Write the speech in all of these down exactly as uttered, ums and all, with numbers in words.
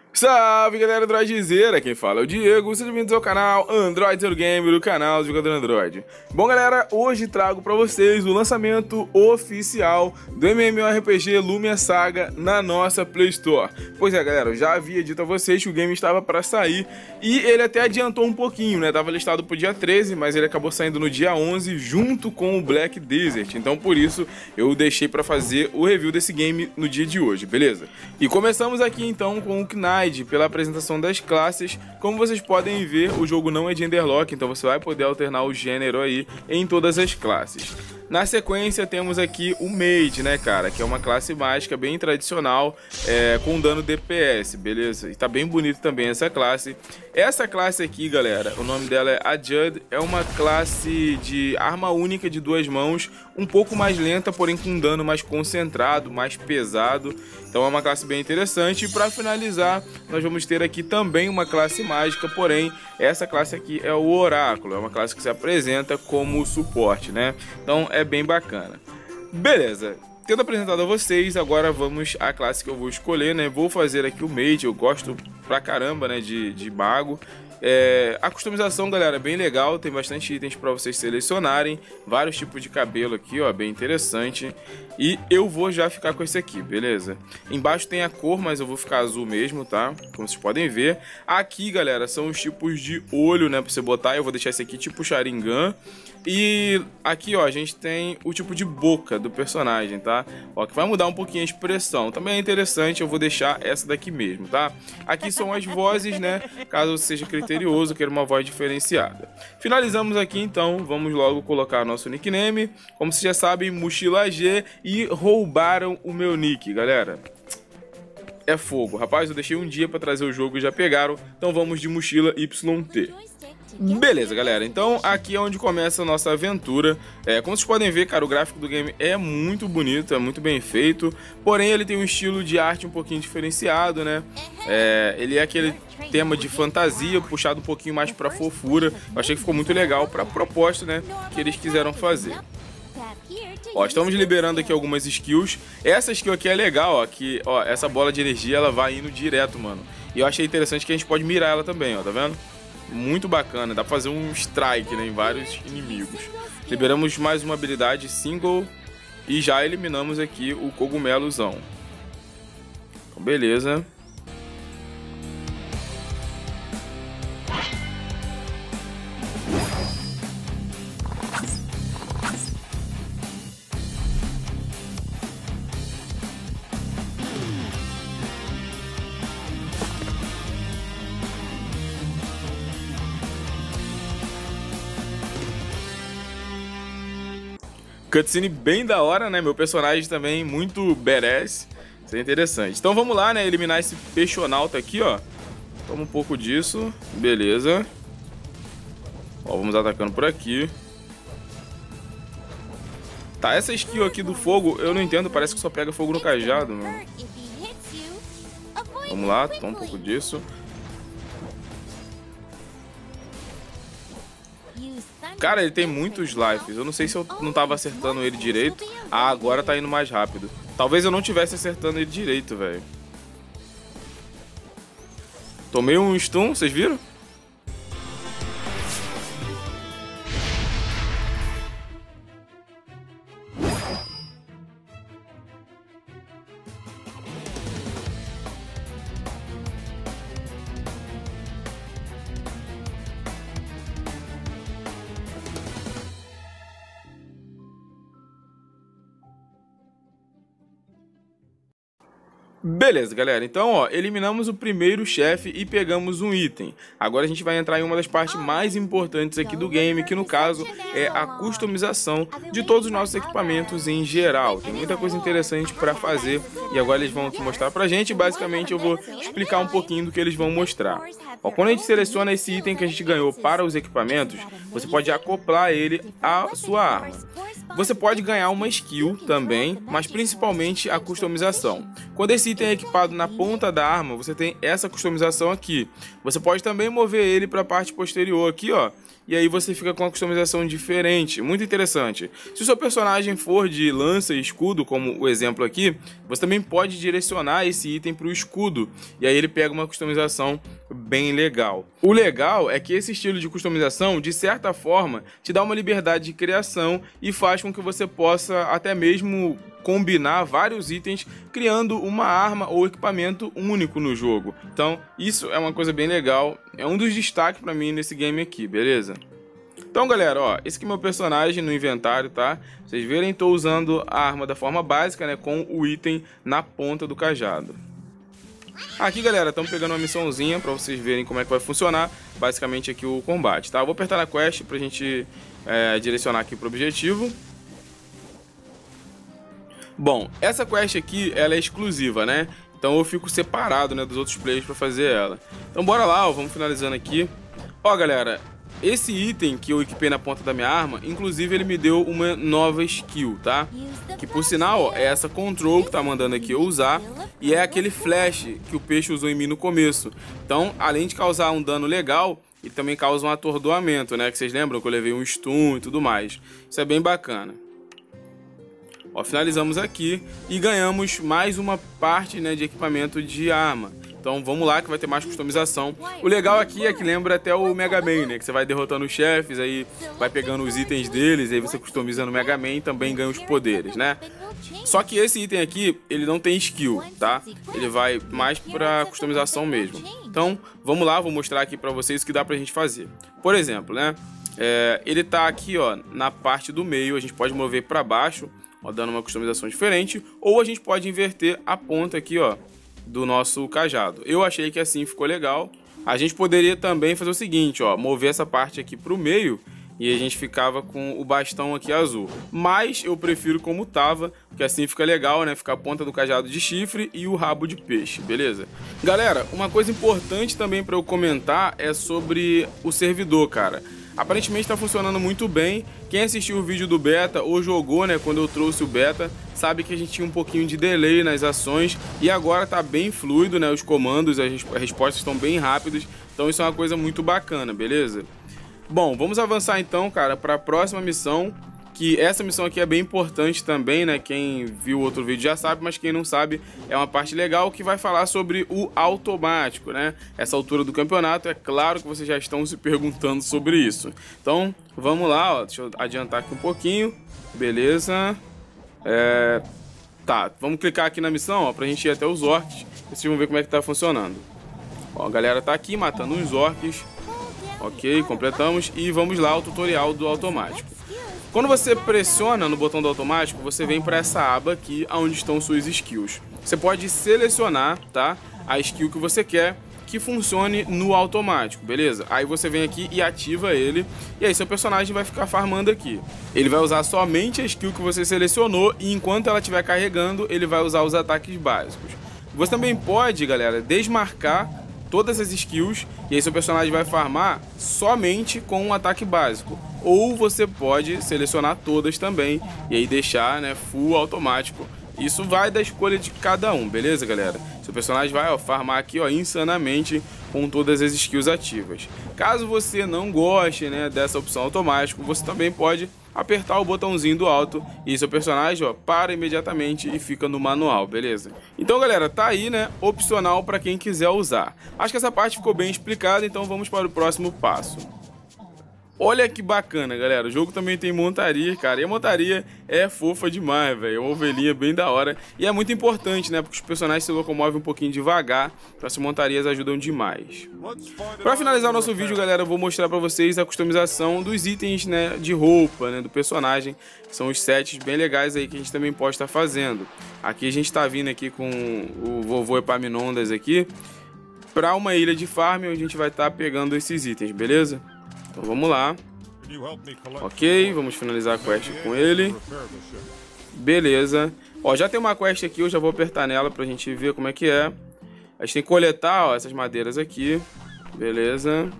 Salve galera Androidzeira, quem fala é o Diego, sejam bem-vindos ao canal Android Zero Gamer, o canal do jogador Android. Bom galera, hoje trago pra vocês o lançamento oficial do MMORPG Lumia Saga na nossa Play Store. Pois é galera, eu já havia dito a vocês que o game estava pra sair e ele até adiantou um pouquinho, né? Tava listado pro dia treze, mas ele acabou saindo no dia onze junto com o Black Desert. Então por isso eu deixei pra fazer o review desse game no dia de hoje, beleza? E começamos aqui então com o Knight, pela apresentação das classes. Como vocês podem ver, o jogo não é genderlock, então você vai poder alternar o gênero aí em todas as classes. Na sequência temos aqui o Mage, né cara, que é uma classe mágica bem tradicional, é, com dano D P S, beleza? E tá bem bonito também essa classe. Essa classe aqui, galera, o nome dela é Adjud, é uma classe de arma única de duas mãos, um pouco mais lenta, porém com dano mais concentrado, mais pesado. Então é uma classe bem interessante. E para finalizar, nós vamos ter aqui também uma classe mágica, porém essa classe aqui é o Oráculo, é uma classe que se apresenta como suporte, né? Então é bem bacana. Beleza, tendo apresentado a vocês, agora vamos à classe que eu vou escolher, né? Vou fazer aqui o Mage, eu gosto pra caramba, né, de, de mago. É, a customização, galera, é bem legal, tem bastante itens para vocês selecionarem, vários tipos de cabelo aqui, ó, bem interessante. E eu vou já ficar com esse aqui, beleza? Embaixo tem a cor, mas eu vou ficar azul mesmo, tá? Como vocês podem ver. Aqui, galera, são os tipos de olho, né, pra você botar. Eu vou deixar esse aqui tipo Sharingan. E aqui, ó, a gente tem o tipo de boca do personagem, tá? Ó, que vai mudar um pouquinho a expressão. Também é interessante, eu vou deixar essa daqui mesmo, tá? Aqui são as vozes, né? Caso seja criterioso, queira uma voz diferenciada. Finalizamos aqui, então, vamos logo colocar nosso nickname. Como vocês já sabem, Mochila G, e roubaram o meu nick, galera. É fogo. Rapaz, eu deixei um dia pra trazer o jogo e já pegaram. Então vamos de Mochila Y T. Beleza, galera, então aqui é onde começa a nossa aventura. É, como vocês podem ver, cara, o gráfico do game é muito bonito, é muito bem feito. Porém, ele tem um estilo de arte um pouquinho diferenciado, né? É, ele é aquele tema de fantasia, puxado um pouquinho mais pra fofura. Eu achei que ficou muito legal pra proposta, né, que eles quiseram fazer. Ó, estamos liberando aqui algumas skills. Essa skill aqui é legal, ó, que, ó, essa bola de energia, ela vai indo direto, mano. E eu achei interessante que a gente pode mirar ela também, ó, tá vendo? Muito bacana, dá pra fazer um strike, né, em vários inimigos. Liberamos mais uma habilidade single e já eliminamos aqui o cogumelozão. Então, beleza. Cutscene bem da hora, né? Meu personagem também muito badass. Isso é interessante. Então vamos lá, né? Eliminar esse peixonauta aqui, ó. Toma um pouco disso. Beleza. Ó, vamos atacando por aqui. Tá, essa skill aqui do fogo, eu não entendo. Parece que só pega fogo no cajado, mano. Vamos lá, toma um pouco disso. Cara, ele tem muitos lives. Eu não sei se eu não tava acertando ele direito. Ah, agora tá indo mais rápido. Talvez eu não tivesse acertando ele direito, velho. Tomei um stun, vocês viram? Beleza, galera, então ó, eliminamos o primeiro chefe e pegamos um item. Agora a gente vai entrar em uma das partes mais importantes aqui do game, que no caso é a customização de todos os nossos equipamentos em geral. Tem muita coisa interessante para fazer e agora eles vão mostrar pra gente. Basicamente eu vou explicar um pouquinho do que eles vão mostrar. Ó, quando a gente seleciona esse item que a gente ganhou para os equipamentos, você pode acoplar ele à sua arma. Você pode ganhar uma skill também, mas principalmente a customização. Quando esse item é equipado na ponta da arma, você tem essa customização aqui. Você pode também mover ele para a parte posterior aqui, ó. E aí você fica com uma customização diferente, muito interessante. Se o seu personagem for de lança e escudo, como o exemplo aqui, você também pode direcionar esse item para o escudo. E aí ele pega uma customização bem legal. O legal é que esse estilo de customização, de certa forma, te dá uma liberdade de criação e faz com que você possa até mesmo combinar vários itens, criando uma arma ou equipamento único no jogo. Então, isso é uma coisa bem legal, é um dos destaques pra mim nesse game aqui, beleza? Então, galera, ó, esse aqui é meu personagem no inventário, tá? Vocês verem, tô usando a arma da forma básica, né, com o item na ponta do cajado. Aqui, galera, estamos pegando uma missãozinha pra vocês verem como é que vai funcionar, basicamente aqui o combate, tá? Eu vou apertar na quest pra gente é, direcionar aqui pro objetivo. Bom, essa quest aqui, ela é exclusiva, né? Então eu fico separado, né, dos outros players pra fazer ela. Então bora lá, ó, vamos finalizando aqui. Ó, galera, esse item que eu equipei na ponta da minha arma, inclusive ele me deu uma nova skill, tá? Que por sinal, ó, é essa control que tá mandando aqui eu usar. E é aquele flash que o peixe usou em mim no começo. Então, além de causar um dano legal, ele também causa um atordoamento, né? Que vocês lembram que eu levei um stun e tudo mais. Isso é bem bacana. Ó, finalizamos aqui e ganhamos mais uma parte, né, de equipamento de arma. Então vamos lá que vai ter mais customização. O legal aqui é que lembra até o Mega Man, né? Que você vai derrotando os chefes, aí vai pegando os itens deles, aí você customiza no Mega Man e também ganha os poderes, né? Só que esse item aqui, ele não tem skill, tá? Ele vai mais pra customização mesmo. Então vamos lá, vou mostrar aqui pra vocês o que dá pra gente fazer. Por exemplo, né? É, ele tá aqui, ó, na parte do meio, a gente pode mover pra baixo, ó, dando uma customização diferente, ou a gente pode inverter a ponta aqui, ó, do nosso cajado. Eu achei que assim ficou legal. A gente poderia também fazer o seguinte, ó, mover essa parte aqui pro meio e a gente ficava com o bastão aqui azul. Mas eu prefiro como tava, porque assim fica legal, né? Fica a ponta do cajado de chifre e o rabo de peixe, beleza? Galera, uma coisa importante também para eu comentar é sobre o servidor, cara. Aparentemente está funcionando muito bem. Quem assistiu o vídeo do beta ou jogou, né, quando eu trouxe o beta, sabe que a gente tinha um pouquinho de delay nas ações e agora tá bem fluido, né, os comandos, as respostas estão bem rápidas. Então isso é uma coisa muito bacana, beleza? Bom, vamos avançar então, cara, para a próxima missão, que essa missão aqui é bem importante também, né? Quem viu o outro vídeo já sabe, mas quem não sabe, é uma parte legal que vai falar sobre o automático, né? Essa altura do campeonato, é claro que vocês já estão se perguntando sobre isso. Então, vamos lá, ó, deixa eu adiantar aqui um pouquinho, beleza? É... Tá, vamos clicar aqui na missão, ó, pra gente ir até os orcs, e vocês vão ver como é que tá funcionando. Ó, a galera tá aqui matando uns orcs, ok, completamos, e vamos lá ao tutorial do automático. Quando você pressiona no botão do automático, você vem para essa aba aqui, onde estão suas skills. Você pode selecionar, tá, a skill que você quer que funcione no automático, beleza? Aí você vem aqui e ativa ele, e aí seu personagem vai ficar farmando aqui. Ele vai usar somente a skill que você selecionou, e enquanto ela estiver carregando, ele vai usar os ataques básicos. Você também pode, galera, desmarcar todas as skills, e aí seu personagem vai farmar somente com um ataque básico. Ou você pode selecionar todas também, e aí deixar, né, full automático. Isso vai da escolha de cada um, beleza, galera? Seu personagem vai, ó, farmar aqui, ó, insanamente com todas as skills ativas. Caso você não goste, né, dessa opção automático, você também pode apertar o botãozinho do alto e seu personagem, ó, para imediatamente e fica no manual, beleza? Então, galera, tá aí, né, opcional para quem quiser usar. Acho que essa parte ficou bem explicada, então vamos para o próximo passo. Olha que bacana, galera, o jogo também tem montaria, cara, e a montaria é fofa demais, velho, é uma ovelhinha bem da hora, e é muito importante, né, porque os personagens se locomovem um pouquinho devagar, então essas montarias ajudam demais. Pra finalizar o nosso vídeo, galera, eu vou mostrar pra vocês a customização dos itens, né, de roupa, né, do personagem, são os sets bem legais aí que a gente também pode estar fazendo. Aqui a gente tá vindo aqui com o vovô Epaminondas aqui, pra uma ilha de farm, onde a gente vai estar pegando esses itens, beleza? Então vamos lá. Ok, vamos finalizar a quest com ele. Beleza. Ó, já tem uma quest aqui, eu já vou apertar nela pra gente ver como é que é. A gente tem que coletar, ó, essas madeiras aqui. Beleza.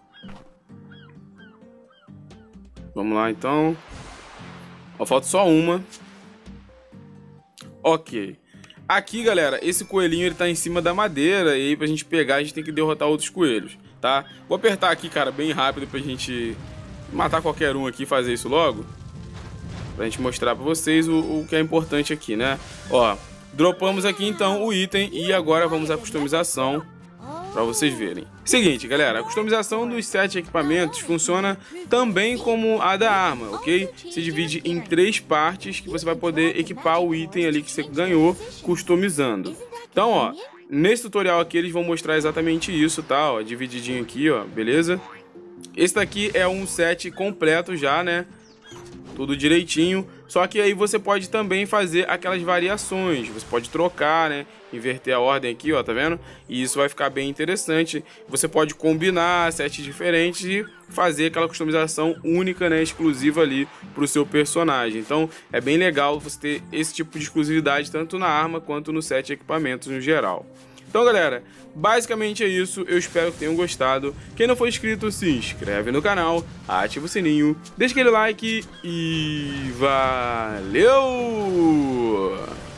Vamos lá então. Ó, falta só uma. Ok. Aqui, galera, esse coelhinho ele tá em cima da madeira e aí pra gente pegar a gente tem que derrotar outros coelhos, tá? Vou apertar aqui, cara, bem rápido pra gente matar qualquer um aqui e fazer isso logo. Pra gente mostrar pra vocês o, o que é importante aqui, né? Ó, dropamos aqui então o item e agora vamos à customização pra vocês verem. Seguinte, galera, a customização dos sete equipamentos funciona também como a da arma, ok? Se divide em três partes que você vai poder equipar o item ali que você ganhou customizando. Então, ó, nesse tutorial aqui eles vão mostrar exatamente isso, tá? Ó, divididinho aqui, ó, beleza? Esse daqui é um set completo já, né? Tudo direitinho, só que aí você pode também fazer aquelas variações, você pode trocar, né, inverter a ordem aqui, ó, tá vendo? E isso vai ficar bem interessante, você pode combinar sets diferentes e fazer aquela customização única, né, exclusiva ali pro seu personagem. Então é bem legal você ter esse tipo de exclusividade tanto na arma quanto no set de equipamentos no geral. Então, galera, basicamente é isso, eu espero que tenham gostado. Quem não for inscrito, se inscreve no canal, ativa o sininho, deixa aquele like e valeu!